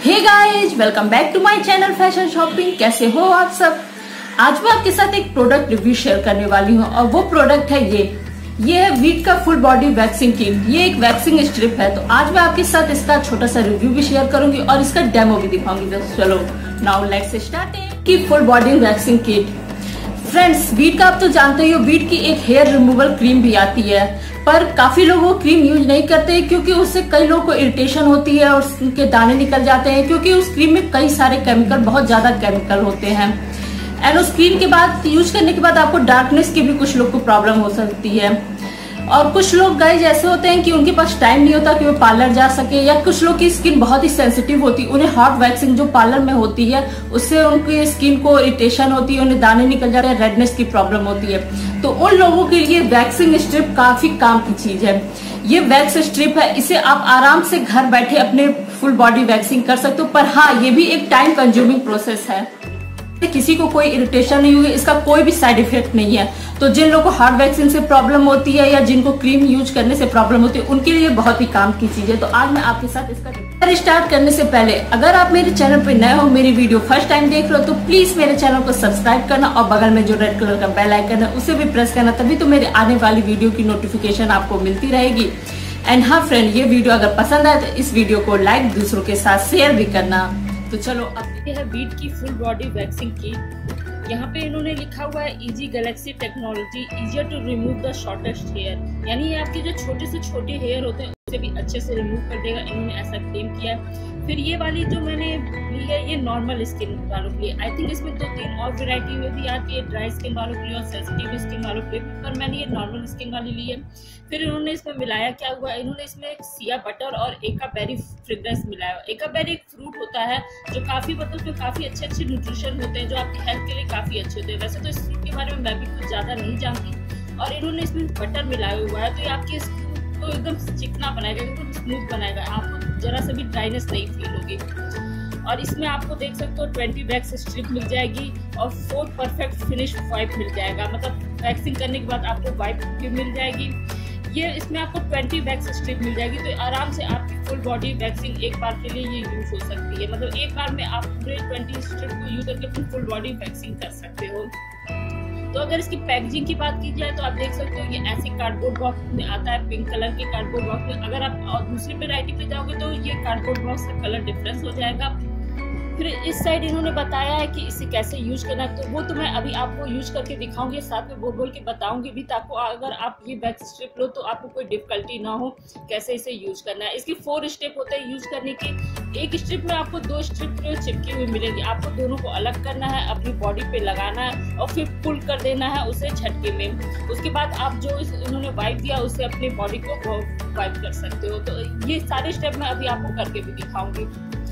Hey guys, welcome back to my channel fashion shopping. कैसे हो आप सब। आज मैं आपके साथ एक प्रोडक्ट रिव्यू शेयर करने वाली हूँ और वो प्रोडक्ट है ये है वीट का फुल बॉडी वैक्सिंग किट। ये एक वैक्सिंग स्ट्रिप है। तो आज मैं आपके साथ इसका छोटा सा रिव्यू भी शेयर करूंगी और इसका डेमो भी दिखाऊंगी। तो चलो नाउ लेट्स स्टार्ट की full body waxing kit. Friends, Veet का आप तो जानते ही हो, वीट की एक हेयर रिमूवल क्रीम भी आती है, पर काफी लोग वो क्रीम यूज नहीं करते क्योंकि उससे कई लोगों को इरिटेशन होती है और उनके दाने निकल जाते हैं, क्योंकि उस क्रीम में कई सारे केमिकल, बहुत ज्यादा केमिकल होते हैं। एंड उस क्रीम के बाद यूज करने के बाद आपको डार्कनेस की भी कुछ लोग को प्रॉब्लम हो सकती है। और कुछ लोग गाइज ऐसे होते हैं कि उनके पास टाइम नहीं होता कि वो पार्लर जा सके, या कुछ लोग की स्किन बहुत ही सेंसिटिव होती है, उन्हें हॉट वैक्सिंग जो पार्लर में होती है उससे उनकी स्किन को इरिटेशन होती है, उन्हें दाने निकल जाते हैं, रेडनेस की प्रॉब्लम होती है। तो उन लोगों के लिए वैक्सिंग स्ट्रिप काफी काम की चीज है। ये वैक्स स्ट्रिप है, इसे आप आराम से घर बैठे अपने फुल बॉडी वैक्सिंग कर सकते हो। पर हाँ, ये भी एक टाइम कंज्यूमिंग प्रोसेस है। किसी को कोई इरिटेशन नहीं हुई, इसका कोई भी साइड इफेक्ट नहीं है। तो जिन लोगों को हार्ड वैक्सिंग से प्रॉब्लम होती है या जिनको क्रीम यूज करने से प्रॉब्लम होती है, उनके लिए बहुत ही काम की चीज है। तो आज मैं आपके साथ इसका स्टार्ट करने से पहले, अगर आप मेरे चैनल पे नए हो, मेरी वीडियो फर्स्ट टाइम देख रहे हो, तो प्लीज मेरे चैनल को सब्सक्राइब करना और बगल में जो रेड कलर का बेल आइकन है उसे भी प्रेस करना, तभी तो मेरे आने वाली वीडियो की नोटिफिकेशन आपको मिलती रहेगी। एंड हाँ फ्रेंड, ये वीडियो अगर पसंद आए तो इस वीडियो को लाइक, दूसरों के साथ शेयर भी करना। तो चलो, अब ये है वीट की फुल बॉडी वैक्सिंग किट। यहाँ पे इन्होंने लिखा हुआ है easy Galaxy technology, easier to remove the shortest hair. यानी ये आपके जो छोटे से छोटे हेयर होते हैं उसे भी अच्छे से रिमूव कर देगा, इन्होंने ऐसा क्लेम किया है। फिर ये वाली जो मैंने ली है, ये नॉर्मल स्किन वालों के लिए। आई थिंक इसमें 2-3 और वैरायटी में भी आती है, ड्राई स्किन वालों के लिए और सेंसिटिव स्किन वालों के लिए, पर मैंने ये नॉर्मल स्किन वाली ली है। फिर इन्होंने इसमें मिलाया क्या हुआ है, इन्होंने इसमें एक सिया बटर और एका बेरी फ्रेग्रेंस मिलाया। एका बेरी एक फ्रूट होता है जो काफी, मतलब उसमें काफी अच्छे अच्छे न्यूट्रिशन होते हैं जो आपकी हेल्थ के लिए काफी अच्छे होते हैं। वैसे तो इस फ्रूट के बारे में मैं भी कुछ ज्यादा नहीं जानती, और इन्होंने इसमें बटर मिलाया हुआ है, तो ये आपकी स्किन को एकदम चिकना बनाएगा, एकदम स्मूथ बनाएगा, आपको जरा सा भी ड्राइनेस नहीं फील होगी। और इसमें आपको देख सकते हो 20 वैक्स स्ट्रिप मिल जाएगी और 4 परफेक्ट फिनिश वाइप मिल जाएगा। मतलब वैक्सिंग करने के बाद आपको वाइप भी मिल जाएगी। ये इसमें आपको 20 वैक्स स्ट्रिप मिल जाएगी, तो आराम से आपकी फुल बॉडी वैक्सिंग एक बार के लिए ये यूज हो सकती है। मतलब एक बार में आप पूरे 20 स्ट्रिप को यूज करके अपनी फुल बॉडी वैक्सिंग कर सकते हो। तो अगर इसकी पैकेजिंग की बात की जाए तो आप देख सकते हो ये ऐसे कार्डबोर्ड बॉक्स में आता है, पिंक कलर के कार्डबोर्ड बॉक्स में। अगर आप दूसरी वैरायटी पे जाओगे तो ये कार्डबोर्ड बॉक्स का कलर डिफरेंस हो जाएगा। फिर इस साइड इन्होंने बताया है कि इसे कैसे यूज करना है, तो वो तो मैं अभी आपको यूज करके दिखाऊंगी, साथ में बोल के बताऊंगी भी, ताकि अगर आप ये वैक्स स्ट्रिप लो तो आपको कोई डिफिकल्टी ना हो कैसे इसे यूज करना है। इसके 4 स्टेप होते हैं यूज करने के। एक स्ट्रिप में आपको 2 स्ट्रिप चिपकी हुई मिलेगी, आपको दोनों को अलग करना है, अपनी बॉडी पे लगाना है और फिर पुल कर देना है उसे झटके में। उसके बाद आप जो इन्होंने वाइप दिया उससे अपनी बॉडी को वाइप कर सकते हो। तो ये सारे स्टेप मैं अभी आपको करके भी दिखाऊंगी।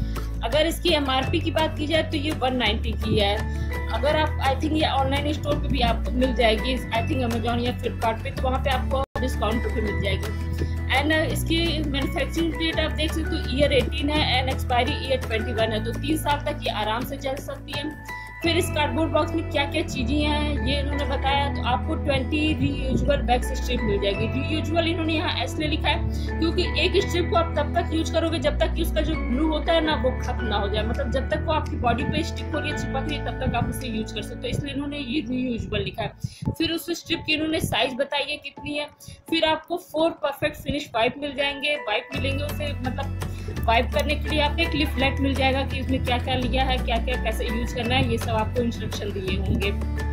अगर इसकी MRP की बात की जाए तो ये 190 की है। अगर आप, आई थिंक ये ऑनलाइन स्टोर पे भी आपको मिल जाएगी, आई थिंक अमेजोन या फ्लिपकार्ट पे, तो वहाँ पे आपको डिस्काउंट पे मिल जाएगी। एंड इसकी मैन्युफैक्चरिंग डेट आप देख सकते हो ईयर 18 है एंड एक्सपायरी ईयर 21 है, तो 3 साल तक ये आराम से चल सकती है। फिर इस कार्डबोर्ड बॉक्स में क्या क्या चीजें हैं ये इन्होंने बताया। तो आपको 20 रीयूजेबल वैक्स स्ट्रिप मिल जाएगी। रीयूजेबल इन्होंने यहाँ इसलिए लिखा है क्योंकि एक स्ट्रिप को आप तब तक यूज करोगे जब तक कि उसका जो ग्लू होता है ना वो खत्म ना हो जाए, मतलब जब तक वो आपकी बॉडी पे स्टिक हो रही है, चिपक रही है, तब तक आप उसे यूज कर सकते हो, इसलिए इन्होंने ये रीयूजेबल लिखा है। फिर उस स्ट्रिप की इन्होंने साइज बताई है कितनी है। फिर आपको 4 परफेक्ट फिनिश वाइप मिल जाएंगे, वाइप मिलेंगे उसे, मतलब वाइप करने के लिए आपको एक लिफलेट मिल जाएगा कि इसमें क्या क्या लिया है, क्या क्या कैसे यूज करना है, ये सब आपको इंस्ट्रक्शन दिए होंगे।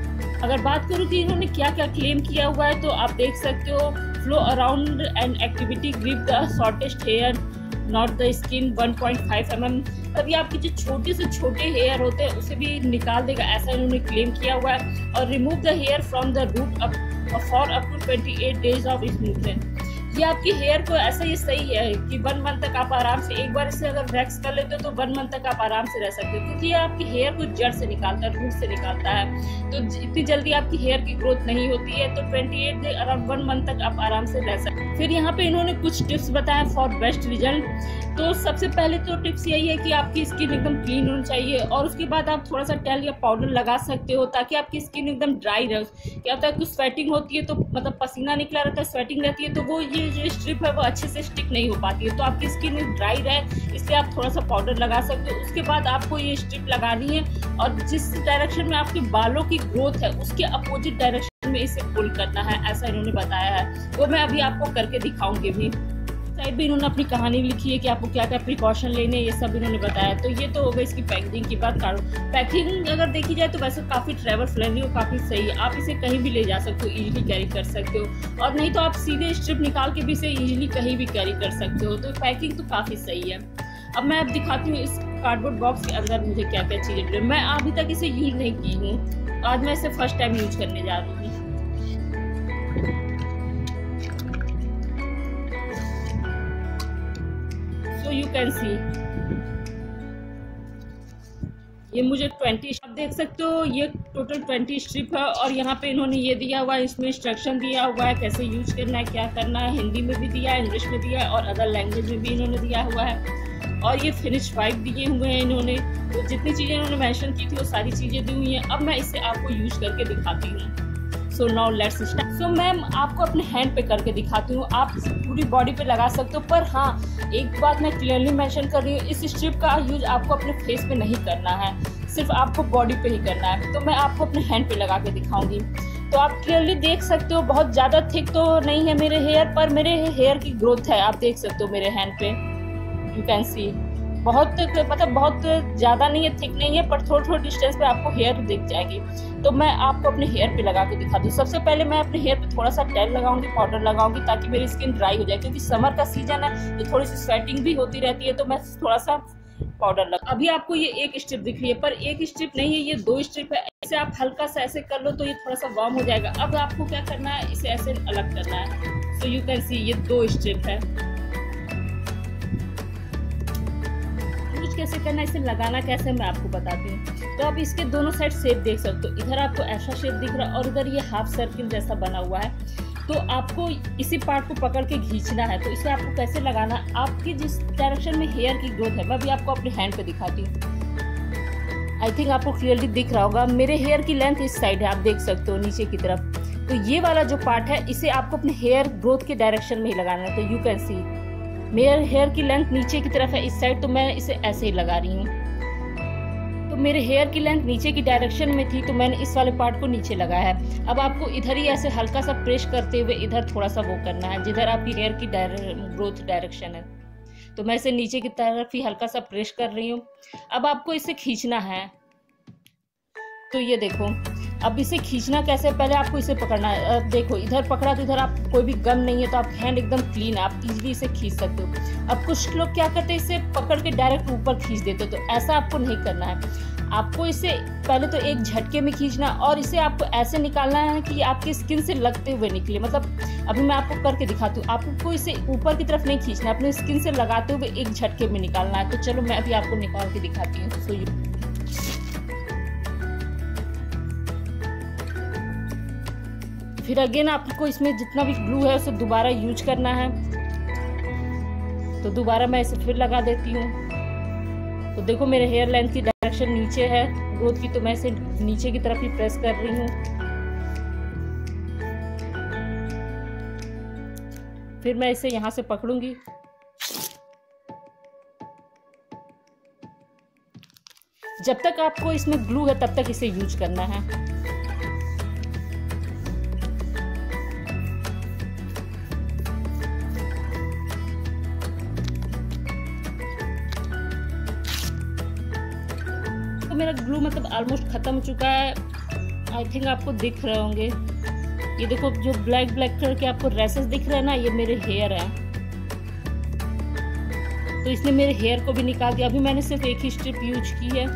अगर बात करूँ कि इन्होंने क्या क्या क्लेम किया हुआ है, तो आप देख सकते हो flow around and activity grip the shortest hair not the skin 1.5 mm। तभी आपके जो छोटे से छोटे हेयर होते हैं उसे भी निकाल देगा, ऐसा इन्होंने क्लेम किया हुआ है। और remove the hair from the root for up to 28 days of smoothness. ये आपकी हेयर को ऐसा ही सही है कि 1 मंथ तक आप आराम से, एक बार इसे अगर वैक्स कर लेते हो तो 1 मंथ तक आप आराम से रह सकते हो, क्योंकि ये आपकी हेयर को जड़ से निकालता है, रूट से निकालता है, तो इतनी जल्दी आपकी हेयर की ग्रोथ नहीं होती है। तो 28 डे अराउंड 1 मंथ तक आप आराम से रह सकते हैं। फिर यहाँ पे इन्होंने कुछ टिप्स बताए फॉर बेस्ट रिजल्ट। तो सबसे पहले तो टिप्स यही है कि आपकी स्किन एकदम क्लीन होनी चाहिए, और उसके बाद आप थोड़ा सा टेल या पाउडर लगा सकते हो ताकि आपकी स्किन एकदम ड्राई रहे। क्या होता है, कुछ स्वेटिंग होती है तो मतलब पसीना निकला रहता है, स्वेटिंग रहती है, तो वो ये ये जो स्ट्रिप है वो अच्छे से स्टिक नहीं हो पाती है। तो आपकी स्किन ड्राई रहे इसलिए आप थोड़ा सा पाउडर लगा सकते हो। उसके बाद आपको ये स्ट्रिप लगानी है और जिस डायरेक्शन में आपके बालों की ग्रोथ है उसके अपोजिट डायरेक्शन में इसे पुल करना है, ऐसा इन्होंने बताया है। वो मैं अभी आपको करके दिखाऊंगी भी। साइड भी इन्होंने अपनी कहानी लिखी है कि आपको क्या क्या प्रिकॉशन लेने हैं, ये सब इन्होंने बताया। तो ये तो हो गई इसकी पैकेजिंग की बात। पैकिंग अगर देखी जाए तो वैसे काफ़ी ट्रैवल फ्रेंडली और काफ़ी सही है। आप इसे कहीं भी ले जा सकते हो, इजीली कैरी कर सकते हो, और नहीं तो आप सीधे स्ट्रिप निकाल के भी इसे इजीली कहीं भी कैरी कर सकते हो। तो पैकिंग तो काफ़ी सही है। अब मैं अब दिखाती हूँ इस कार्डबोर्ड बॉक्स के अंदर मुझे क्या क्या चीज़ें मिली। मैं अभी तक इसे यूज़ नहीं की हूँ, आज मैं इसे फर्स्ट टाइम यूज करने जा रही हूँ। यू कैन सी ये मुझे 20 आप देख सकते हो, ये टोटल 20 स्ट्रिप है। और यहाँ पे इन्होंने ये दिया हुआ है, इसमें इंस्ट्रक्शन दिया हुआ है कैसे यूज करना है, क्या करना है। हिंदी में भी दिया है, इंग्लिश में दिया है और अदर लैंग्वेज में भी इन्होंने दिया हुआ है। और ये फिनिश वाइप दिए हुए हैं इन्होंने। तो जितनी चीज़ें इन्होंने मेंशन की थी वो सारी चीज़ें दी हुई हैं। अब मैं इसे आपको यूज करके दिखाती हूँ। So now let's start. So ma'am आपको अपने हैंड पे करके दिखाती हूँ, आप पूरी बॉडी पे लगा सकते हो। पर हाँ, एक बात मैं क्लियरली मेंशन कर रही हूँ, इस स्ट्रिप का यूज आपको अपने फेस पे नहीं करना है, सिर्फ आपको बॉडी पे ही करना है। तो मैं आपको अपने हैंड पे लगा के दिखाऊंगी। तो आप क्लियरली देख सकते हो, बहुत ज़्यादा थिक तो नहीं है मेरे हेयर, पर मेरे हेयर की ग्रोथ है, आप देख सकते हो मेरे हैंड पे। यू कैन सी बहुत मतलब बहुत ज़्यादा नहीं है, थिक नहीं है, पर थोड़ी थोड़ी डिस्टेंस पे आपको हेयर दिख जाएगी। तो मैं आपको अपने हेयर पे लगा के दिखा दूँ। सबसे पहले मैं अपने हेयर पे थोड़ा सा तेल लगाऊंगी, पाउडर लगाऊंगी, ताकि मेरी स्किन ड्राई हो जाए, क्योंकि समर का सीजन है तो थोड़ी सी स्वेटिंग भी होती रहती है। तो मैं थोड़ा सा पाउडर लगा। अभी आपको ये एक स्ट्रिप दिख रही है, पर एक स्ट्रिप नहीं है, ये 2 स्ट्रिप है। इसे आप हल्का सा ऐसे कर लो तो ये थोड़ा सा वार्म हो जाएगा। अब आपको क्या करना है, इसे ऐसे अलग करना है। सो यू कैन सी ये 2 स्ट्रिप है। कैसे करना है, इसे लगाना कैसे मैं आपको बताती हूँ। तो आप इसके दोनों साइड शेप देख सकते हो, इधर आपको ऐसा शेप दिख रहा है और इधर ये हाफ सर्किल जैसा बना हुआ है। तो आपको इसी पार्ट को पकड़ के खींचना है। तो इसे आपको कैसे लगाना, आपकी जिस डायरेक्शन में हेयर की ग्रोथ है, मैं भी आपको अपने हैंड पे दिखाती हूँ। आई थिंक आपको क्लियरली दिख रहा होगा, मेरे हेयर की लेंथ इस साइड है, आप देख सकते हो नीचे की तरफ। तो ये वाला जो पार्ट है इसे आपको अपने हेयर ग्रोथ के डायरेक्शन में ही लगाना है। तो यू कैन सी मेरे हेयर की लेंथ नीचे की तरफ है इस साइड, तो मैं इसे ऐसे ही लगा रही हूँ। तो मेरे हेयर की लेंथ नीचे की डायरेक्शन में थी, तो मैंने इस वाले पार्ट को नीचे लगाया है। अब आपको इधर ही ऐसे हल्का सा प्रेस करते हुए इधर थोड़ा सा वो करना है, जिधर आपकी हेयर की ग्रोथ डायरेक्शन है। तो मैं इसे नीचे की तरफ ही हल्का सा प्रेस कर रही हूँ। अब आपको इसे खींचना है। तो ये देखो, अब इसे खींचना कैसे, पहले आपको इसे पकड़ना है। अब देखो इधर पकड़ा तो इधर आप कोई भी गम नहीं है, तो आप हैंड एकदम क्लीन है, आप इजीली इसे खींच सकते हो। अब कुछ लोग क्या करते हैं, इसे पकड़ के डायरेक्ट ऊपर खींच देते हो, तो ऐसा आपको नहीं करना है। आपको इसे पहले तो एक झटके में खींचना और इसे आपको ऐसे निकालना है कि आपकी स्किन से लगते हुए निकले। मतलब अभी मैं आपको करके दिखाती हूँ, आपको इसे ऊपर की तरफ नहीं खींचना है, अपने स्किन से लगाते हुए एक झटके में निकालना है। तो चलो मैं अभी आपको निकाल के दिखाती हूँ। सो फिर अगेन आपको इसमें जितना भी ग्लू है उसे दोबारा यूज करना है। तो दोबारा मैं इसे फिर लगा देती हूँ। तो देखो मेरे हेयर लेंथ की डायरेक्शन नीचे है ग्रोथ की, तो मैं इसे नीचे की तरफ ही प्रेस कर रही हूँ। फिर मैं इसे यहाँ से पकड़ूंगी। जब तक आपको इसमें ग्लू है तब तक इसे यूज करना है। मेरा ग्लू मतलब ऑलमोस्ट खत्म हो चुका है। आई थिंक आपको दिख रहे होंगे, ये देखो जो ब्लैक कलर के आपको रेसेस दिख रहे हैं ना, ये मेरे हेयर हैं। तो इसने मेरे हेयर को भी निकाल दिया। अभी मैंने सिर्फ एक ही स्ट्रिप यूज की है।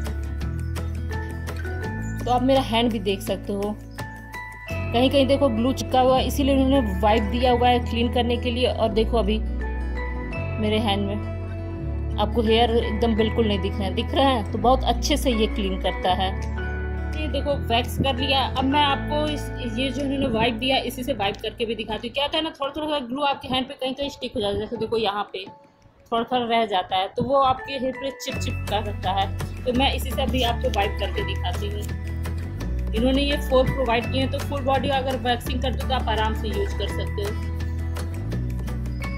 तो आप मेरा हैंड भी देख सकते हो, कहीं कहीं देखो ग्लू चिपका हुआ है, इसीलिए उन्होंने वाइप दिया हुआ है क्लीन करने के लिए। और देखो अभी मेरे हैंड में आपको हेयर एकदम बिल्कुल नहीं दिख रहे हैं। तो बहुत अच्छे से ये क्लीन करता है। ये देखो वैक्स कर लिया। अब मैं आपको ये जो इन्होंने वाइप दिया इसी से वाइप करके भी दिखाती हूँ। क्या होता है ना, थोड़ा थोड़ा ग्लू आपके हैंड पे कहीं कहीं स्टिक हो जाता है। जैसे देखो यहाँ पे थोड़ा थोड़ा रह जाता है, तो वो आपके हेयर पे चिप का सकता है। तो मैं इसी से अभी आपको वाइप करके दिखाती हूँ। इन्होंने ये 4 प्रोवाइड किए हैं, तो फुल बॉडी अगर वैक्सिंग करते हो तो आप आराम से यूज कर सकते हो।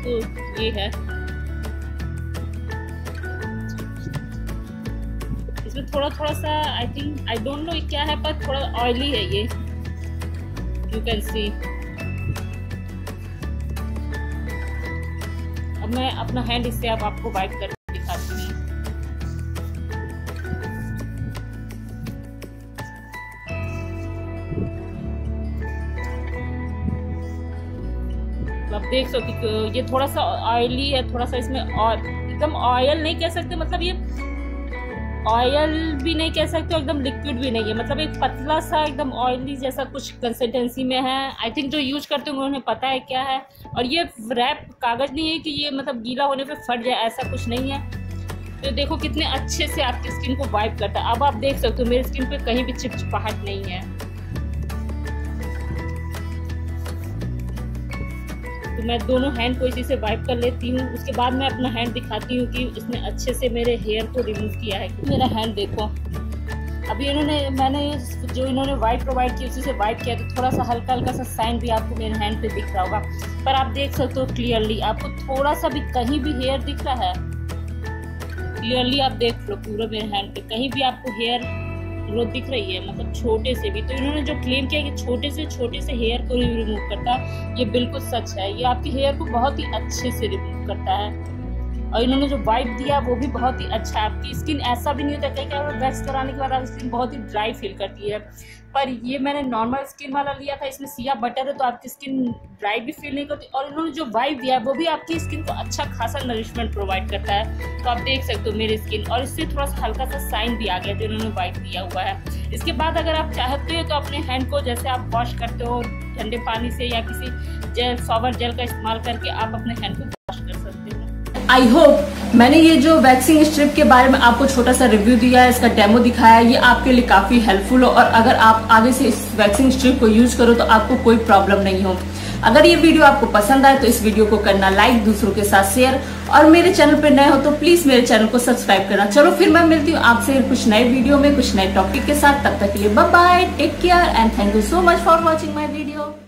तो ये है, इसमें थोड़ा थोड़ा सा आई डोंट नो क्या है, पर थोड़ा ऑयली है ये, यू कैन सी। अब मैं अपना हैंड इससे अब आपको वाइप करके दिखाती हूँ। आप देख सकते हो ये थोड़ा सा ऑयली है, थोड़ा सा इसमें और एकदम ऑयल नहीं कह सकते, मतलब ये ऑयल भी नहीं कह सकते, एकदम लिक्विड भी नहीं है, मतलब एक पतला सा एकदम ऑयली जैसा कुछ कंसिस्टेंसी में है। आई थिंक जो यूज करते होंगे उन्हें पता है क्या है। और ये रैप कागज नहीं है कि ये मतलब गीला होने पे फट जाए, ऐसा कुछ नहीं है। तो देखो कितने अच्छे से आपकी स्किन को वाइप करता है। अब आप देख सकते हो मेरी स्किन पे कहीं भी चिपचिपाहट नहीं है। तो मैं दोनों हैंड को इसी से वाइप कर लेती हूँ। उसके बाद मैं अपना हैंड दिखाती हूँ कि इसने अच्छे से मेरे हेयर को रिमूव किया है। मेरा हैंड देखो, अभी मैंने जो इन्होंने वाइप प्रोवाइड की उसी से वाइप किया, तो थोड़ा सा हल्का हल्का सा साइन भी आपको मेरे हैंड पे दिख रहा होगा। पर आप देख सकते हो क्लियरली, आपको थोड़ा सा भी कहीं भी हेयर दिख रहा है, क्लियरली आप देख लो पूरा मेरे हैंड पे कहीं भी आपको हेयर ग्रोथ दिख रही है, मतलब छोटे से भी। तो इन्होंने जो क्लेम किया कि छोटे से हेयर को रिमूव करता है, ये बिल्कुल सच है। ये आपके हेयर को बहुत ही अच्छे से रिमूव करता है। और इन्होंने जो वाइप दिया वो भी बहुत ही अच्छा है। आपकी स्किन ऐसा भी नहीं होता कि वैक्स कराने के बाद आपकी स्किन बहुत ही ड्राई फील करती है, पर ये मैंने नॉर्मल स्किन वाला लिया था, इसमें सिया बटर है, तो आपकी स्किन ड्राई भी फील नहीं करती। और इन्होंने जो वाइप दिया है वो भी आपकी स्किन को अच्छा खासा नरिशमेंट प्रोवाइड करता है। तो आप देख सकते हो मेरी स्किन, और इससे थोड़ा सा हल्का सा साइन भी आ गया जो इन्होंने वाइप दिया हुआ है। इसके बाद अगर आप चाहते हो तो अपने हैंड को जैसे आप वॉश करते हो ठंडे पानी से या किसी जेल शॉवर जेल का इस्तेमाल करके आप अपने हैंड को वॉश कर सकते हो। आई होप मैंने ये जो वैक्सिंग स्ट्रिप के बारे में आपको छोटा सा रिव्यू दिया है, इसका डेमो दिखाया है, ये आपके लिए काफी हेल्पफुल हो। और अगर आप आगे से इस वैक्सिंग स्ट्रिप को यूज करो तो आपको कोई प्रॉब्लम नहीं हो। अगर ये वीडियो आपको पसंद आए तो इस वीडियो को करना लाइक, दूसरों के साथ शेयर, और मेरे चैनल पर नए हो तो प्लीज मेरे चैनल को सब्सक्राइब करना। चलो फिर मैं मिलती हूँ आपसे कुछ नए वीडियो में कुछ नए टॉपिक के साथ। तब तक के लिए bye bye, take care and thank you so much for watching my video.